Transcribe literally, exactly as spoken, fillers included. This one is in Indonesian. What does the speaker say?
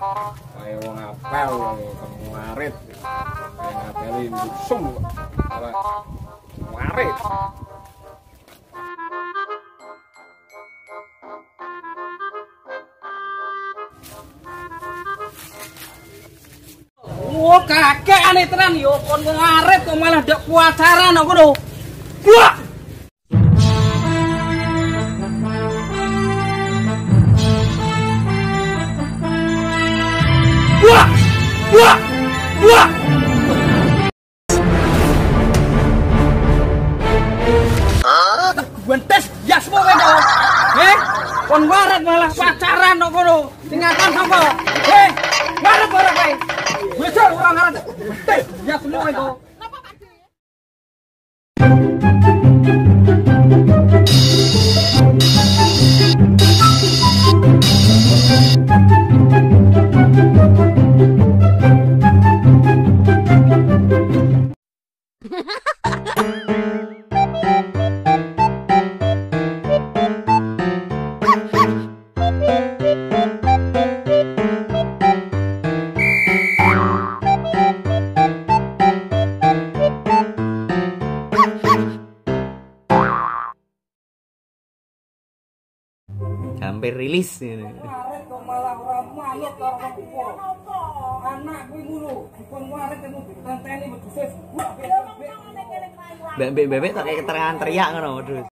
Kayak wong apel ngarit. Kayak ngapeli busung kok. Ngarit. Oh kakek aneh tenan yo kon ngarit kok malah ndak kuacaran aku lho. Wah. Wah. Wah. Wah. Gentes ya semua kowe. Heh, kon ngarit malah pacaran kok lho. Sing ngakon sapa? Heh, ngarit ora kowe. Besar orang ngarit. Ya semua itu. Hampir rilis ini. Ngarit kok malah ora manut karo apa. Anak kuwi ngono, dikon ngarit temu ditenteni wedhuse. Mbak-mbak tak kayak keterangan teriak ngono, Mas.